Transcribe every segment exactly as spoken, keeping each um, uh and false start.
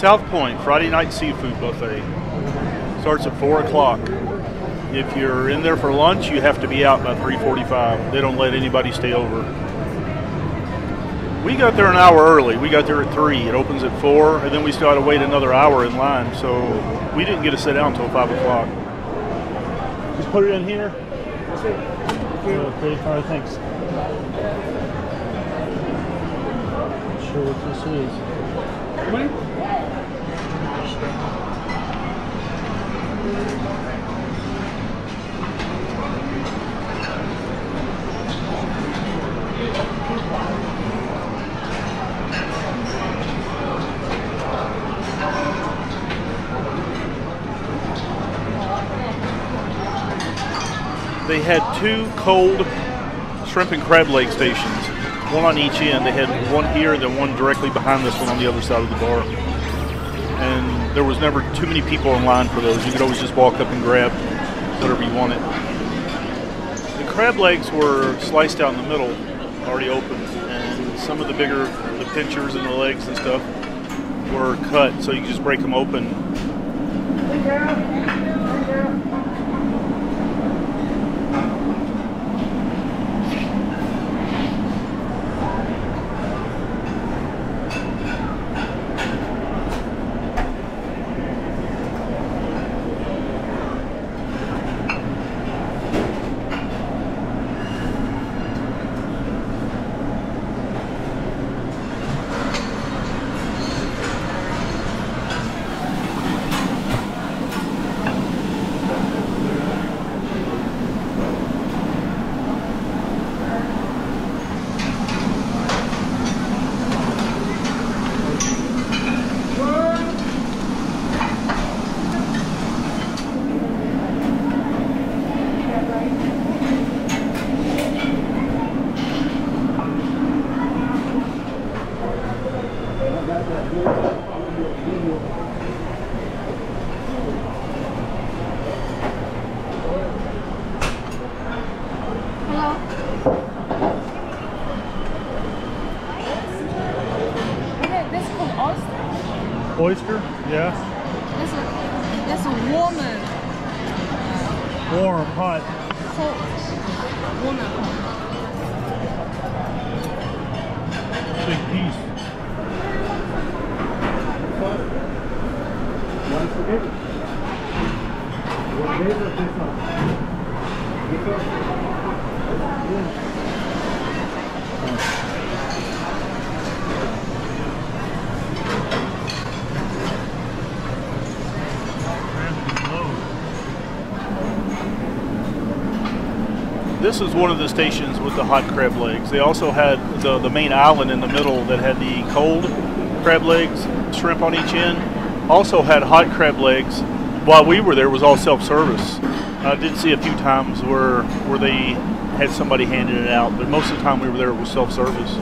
South Point Friday night seafood buffet starts at four o'clock. If you're in there for lunch, you have to be out by three forty-five. They don't let anybody stay over. We got there an hour early. We got there at three. It opens at four, and then we still had to wait another hour in line. So we didn't get to sit down until five o'clock. Just put it in here. Okay, all right, thanks. Not sure what this is. What? They had two cold shrimp and crab leg stations, one on each end. They had one here, then one directly behind this one on the other side of the bar. And there was never too many people in line for those. You could always just walk up and grab whatever you wanted. The crab legs were sliced out in the middle, already opened, and some of the bigger, the pinchers and the legs and stuff were cut, so you could just break them open. Oyster? Yeah. That's a, that's a woman. Warm, hot. Cold. Woman. Big piece. One spaghetti. One day or this one? Because This is one of the stations with the hot crab legs. They also had the, the main island in the middle that had the cold crab legs, shrimp on each end. Also had hot crab legs. While we were there, it was all self-service. I did see a few times where where they had somebody handing it out, but most of the time we were there, it was self-service.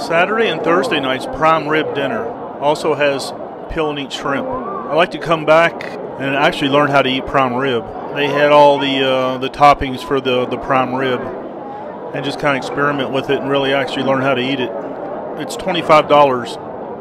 Saturday and Thursday nights, prime rib dinner. Also has peel and eat shrimp. I like to come back and actually learn how to eat prime rib. They had all the uh, the toppings for the, the prime rib and just kind of experiment with it and really actually learn how to eat it. It's twenty-five dollars.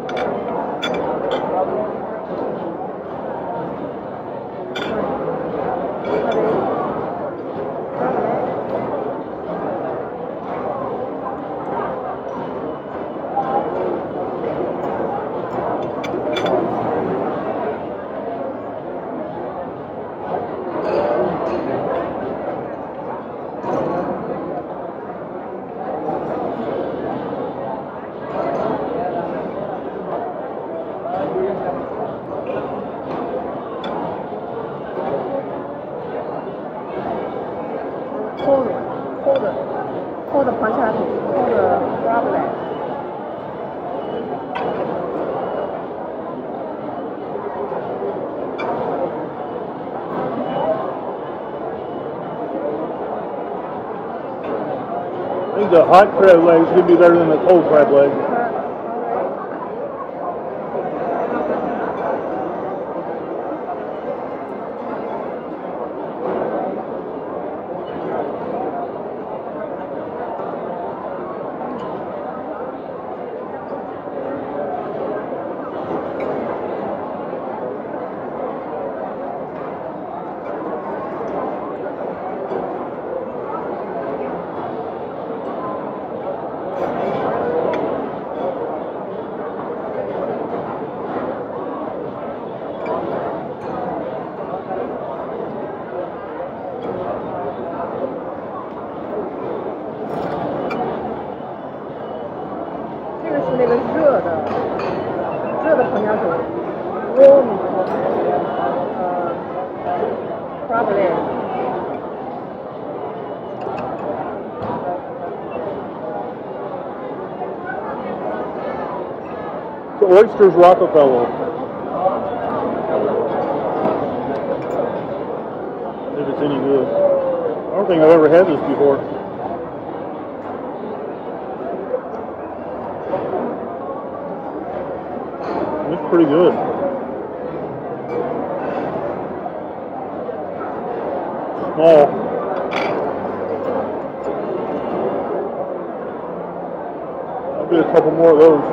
I think the hot crab legs could be better than the cold crab leg. Oysters Rockefeller. If it's any good. I don't think I've ever had this before. It's pretty good. Small. I'll get a couple more of those.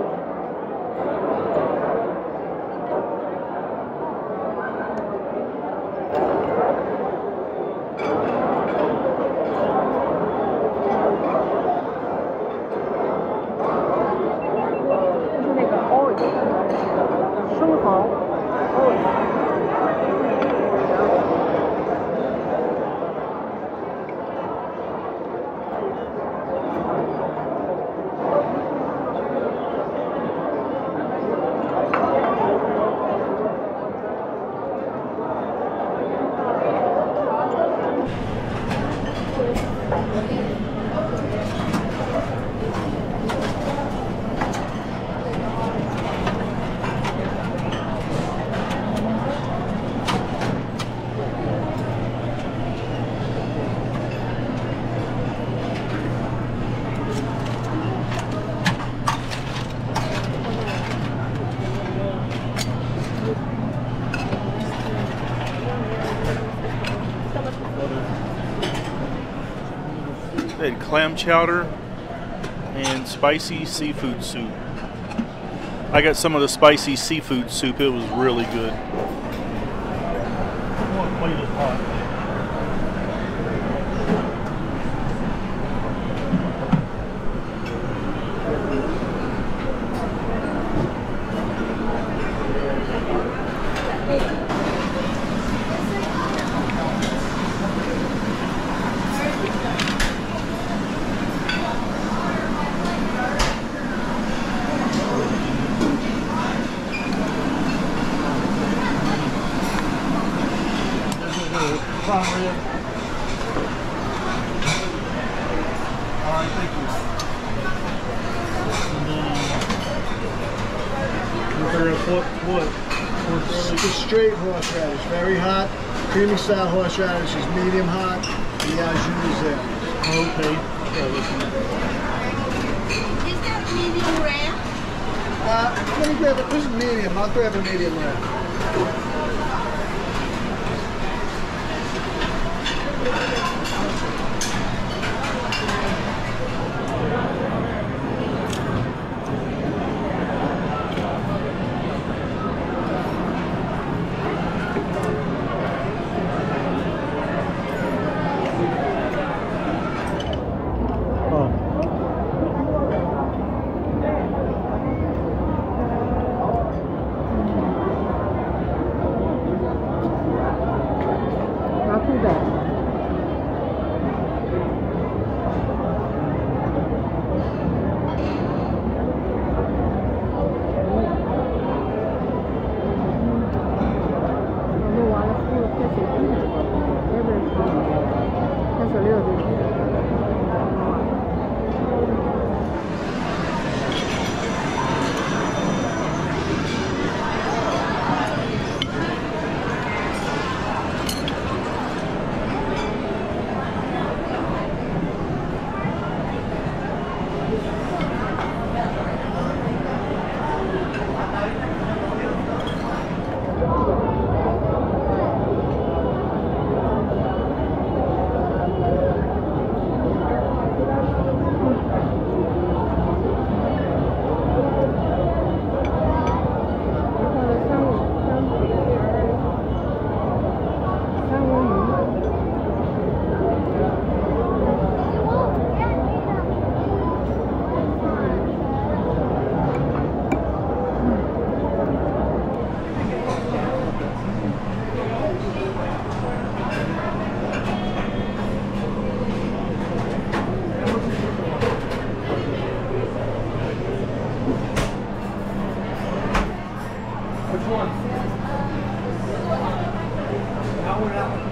They had clam chowder and spicy seafood soup. I got some of the spicy seafood soup. It was really good. One plate is hot. Prime rib. All right, thank you. And then, what, what? It's a straight horseradish, very hot. Creamy style horseradish is medium hot. The au jus is there. Okay. Yeah, medium rare? Uh, let me grab it. This is medium. I'll grab a medium rare. Not too bad. Just a little bit. Which one? That one, that one.